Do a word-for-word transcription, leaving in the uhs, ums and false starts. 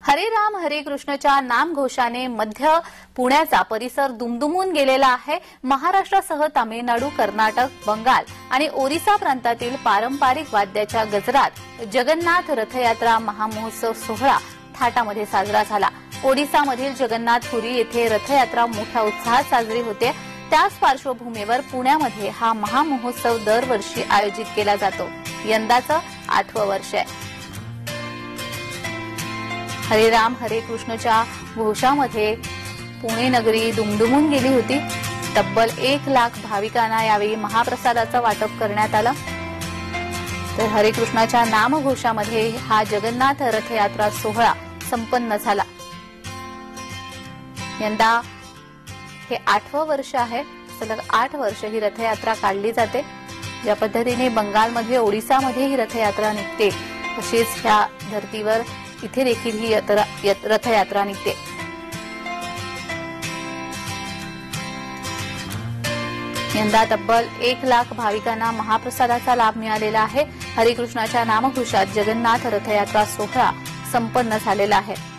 हरे राम हरे कृष्णच्या नामघोषाने मध्य पुण्याचा परिसर दुमदुमून गेलेला आहे। महाराष्ट्रासह तामिळनाडू, कर्नाटक, बंगाल आणि ओरिसा प्रांतातील पारंपरिक वाद्याच्या गजरात जगन्नाथ रथयात्रा महामहोत्सव सोहळा थाटामध्ये साजरा झाला। ओडिसामधील जगन्नाथपुरी येथे रथयात्रा मोठ्या उत्साहात साजरी होते। त्याच पार्श्वभूमीवर पुण्यामध्ये हा महामहोत्सव दरवर्षी आयोजित केला जातो। यंदाचं आठवं वर्ष आहे। हरे राम हरे कृष्णच्या घोषामध्ये पुणे नगरी दुमदुमून गेली होती। तब्बल एक लाख भाविकांना यावेळी महाप्रसादाचं वाटप करण्यात आलं। तर हरे कृष्णाच्या नामघोषामध्ये हा जगन्नाथ रथयात्रा सोहळा संपन्न झाला। यंदा हे आठवं वर्ष आहे। सलग आठ वर्ष ही रथयात्रा काढली जाते। ज्या पद्धतीने बंगालमध्ये, ओडिसामध्ये ही रथयात्रा निघते, तशीच ह्या धर्तीवर इथे देखील ही रथयात्रा निघते। यंदा तब्बल एक लाख भाविकांना महाप्रसादाचा लाभ मिळालेला आहे। हरिकृष्णाच्या नामघोषात जगन्नाथ रथयात्रा सोहळा संपन्न झालेला आहे।